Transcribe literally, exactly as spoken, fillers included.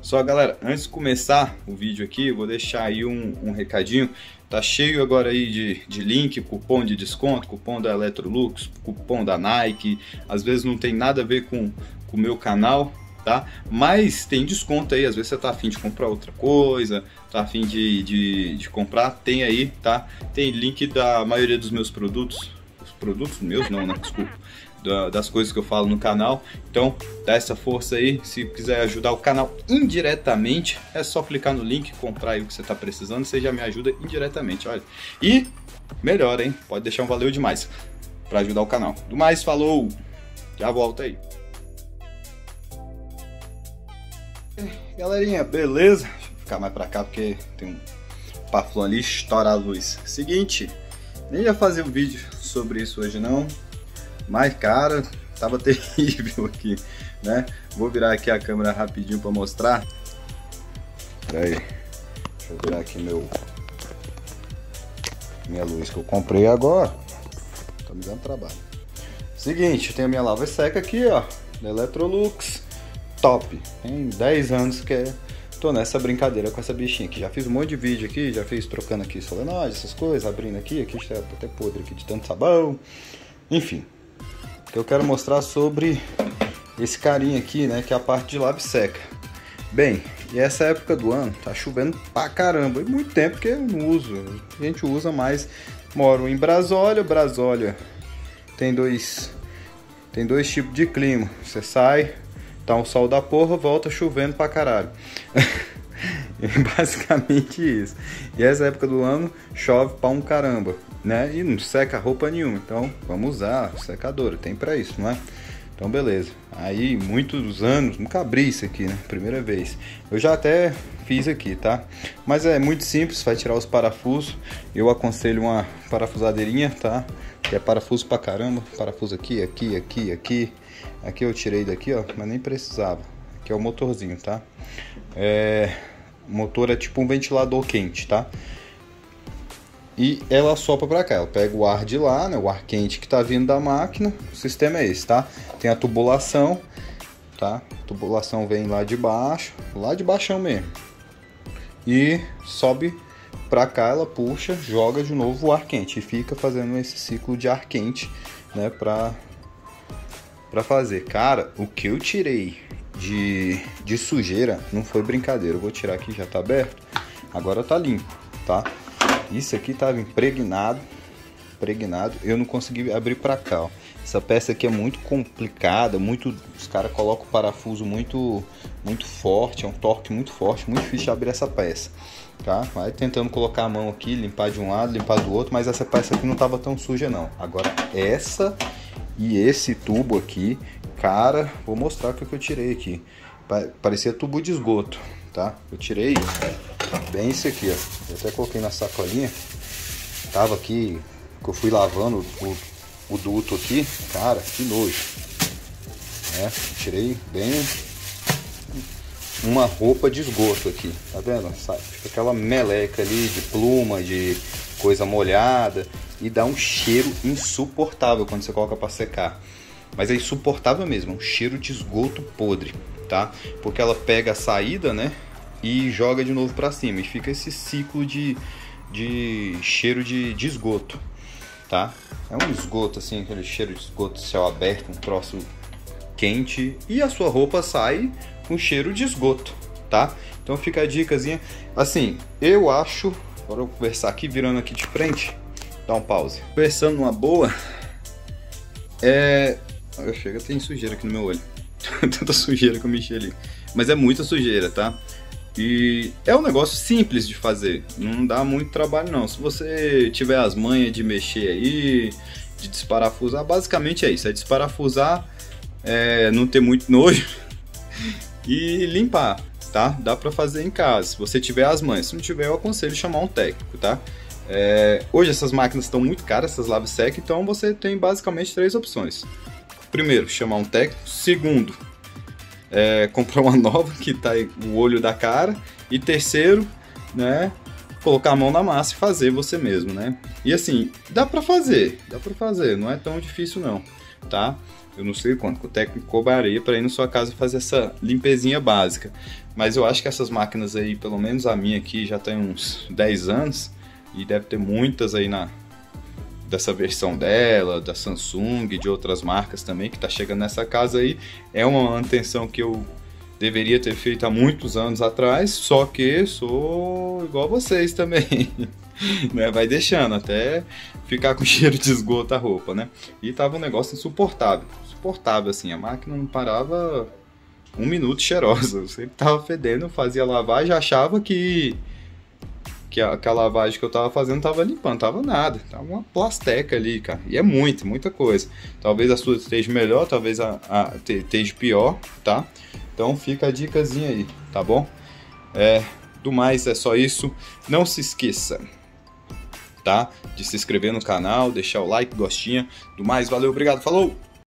Só galera, antes de começar o vídeo aqui, eu vou deixar aí um, um recadinho. Tá cheio agora aí de, de link, cupom de desconto, cupom da Electrolux, cupom da Nike. Às vezes não tem nada a ver com o meu canal, tá? Mas tem desconto aí, às vezes você tá afim de comprar outra coisa, tá afim de, de, de comprar, tem aí, tá? Tem link da maioria dos meus produtos, os produtos meus não, né? Desculpa. Das coisas que eu falo no canal. Então dá essa força aí. Se quiser ajudar o canal indiretamente, é só clicar no link, comprar aí o que você está precisando, você já me ajuda indiretamente, olha. E melhor, hein, pode deixar um valeu demais para ajudar o canal. Do mais, falou, já volto aí. Galerinha, beleza? Deixa eu ficar mais para cá porque tem um paflão ali, estoura a luz. Seguinte, nem ia fazer um vídeo sobre isso hoje não, mas, cara, tava terrível aqui, né? Vou virar aqui a câmera rapidinho para mostrar. Pera aí, deixa eu virar aqui meu minha luz que eu comprei agora. Tá me dando trabalho. Seguinte, tem a minha lava seca aqui, ó, da Electrolux, top. Tem dez anos que é... tô nessa brincadeira com essa bichinha aqui. Já fiz um monte de vídeo aqui, já fiz trocando aqui solenoide, essas coisas, abrindo aqui, aqui está até podre aqui de tanto sabão. Enfim. Que eu quero mostrar sobre esse carinha aqui, né, que é a parte de lave seca. Bem, e essa época do ano tá chovendo pra caramba, e muito tempo que eu não uso, a gente usa mais. Moro em Brasólia, Brasólia tem dois tem dois tipos de clima, você sai, tá um sol da porra, volta chovendo pra caralho. É basicamente isso. E essa época do ano chove pra um caramba, né? E não seca roupa nenhuma. Então vamos usar secadora, tem pra isso, não é? Então beleza. Aí muitos anos, nunca abri isso aqui, né? Primeira vez. Eu já até fiz aqui, tá? Mas é muito simples, vai tirar os parafusos. Eu aconselho uma parafusadeirinha, tá? Que é parafuso pra caramba. Parafuso aqui, aqui, aqui, aqui. Aqui eu tirei daqui, ó, mas nem precisava. Aqui é o motorzinho, tá? É... O motor é tipo um ventilador quente, tá? E ela sopra pra cá, ela pega o ar de lá, né? O ar quente que tá vindo da máquina. O sistema é esse, tá? Tem a tubulação, tá? A tubulação vem lá de baixo, lá de baixão mesmo. E sobe pra cá, ela puxa, joga de novo o ar quente. E fica fazendo esse ciclo de ar quente, né? Pra, pra fazer. Cara, o que eu tirei De, de sujeira não foi brincadeira. Eu vou tirar aqui, já tá aberto. Agora tá limpo, tá? Isso aqui tava impregnado, impregnado. Eu não consegui abrir pra cá, ó. Essa peça aqui é muito complicada, muito, os caras colocam o parafuso muito, muito forte, é um torque muito forte, muito difícil de abrir essa peça, tá? Vai tentando colocar a mão aqui, limpar de um lado, limpar do outro, mas essa peça aqui não tava tão suja não. Agora essa e esse tubo aqui, cara, vou mostrar o que eu tirei aqui. Parecia tubo de esgoto, tá? Eu tirei bem isso aqui, ó. Eu até coloquei na sacolinha. Tava aqui, que eu fui lavando o, o duto aqui. Cara, que nojo. É, tirei bem uma roupa de esgoto aqui, tá vendo? Sabe? Fica aquela meleca ali de pluma, de coisa molhada. E dá um cheiro insuportável quando você coloca para secar. Mas é insuportável mesmo, é um cheiro de esgoto podre, tá? Porque ela pega a saída, né? E joga de novo para cima. E fica esse ciclo de, de cheiro de, de esgoto, tá? É um esgoto assim, aquele cheiro de esgoto, céu aberto, um troço quente. E a sua roupa sai com cheiro de esgoto, tá? Então fica a dicasinha. Assim, eu acho... Agora eu vou conversar aqui, virando aqui de frente. Dá um pause. Conversando numa boa. É... Chega, tem sujeira aqui no meu olho. Tanta sujeira que eu mexi ali. Mas é muita sujeira, tá? E é um negócio simples de fazer. Não dá muito trabalho não. Se você tiver as manhas de mexer aí, de desparafusar, basicamente é isso. É desparafusar, é, não ter muito nojo e limpar, tá? Dá pra fazer em casa, se você tiver as manhas. Se não tiver, eu aconselho chamar um técnico, tá? É, hoje essas máquinas estão muito caras, essas lave seca, então você tem basicamente três opções. Primeiro, chamar um técnico. Segundo, é, comprar uma nova que tá o olho da cara. E terceiro, né, colocar a mão na massa e fazer você mesmo, né? E assim, dá pra fazer, dá pra fazer, não é tão difícil não, tá? Eu não sei quanto que o técnico cobraria para ir na sua casa fazer essa limpezinha básica. Mas eu acho que essas máquinas aí, pelo menos a minha aqui, já tem uns dez anos. E deve ter muitas aí na dessa versão dela, da Samsung, de outras marcas também, que tá chegando nessa casa aí. É uma manutenção que eu deveria ter feito há muitos anos atrás, só que sou igual a vocês também. Né? Vai deixando até ficar com cheiro de esgoto a roupa, né? E tava um negócio insuportável, insuportável assim, a máquina não parava um minuto cheirosa, eu sempre tava fedendo, eu fazia lavagem, achava que que a, que a lavagem que eu tava fazendo tava limpando, tava nada, tava uma plasteca ali, cara, e é muito, muita coisa. Talvez a sua esteja melhor, talvez a, a esteja pior, tá? Então fica a dicasinha aí, tá bom? É, do mais é só isso, não se esqueça, tá? De se inscrever no canal, deixar o like, gostinha, do mais, valeu, obrigado, falou!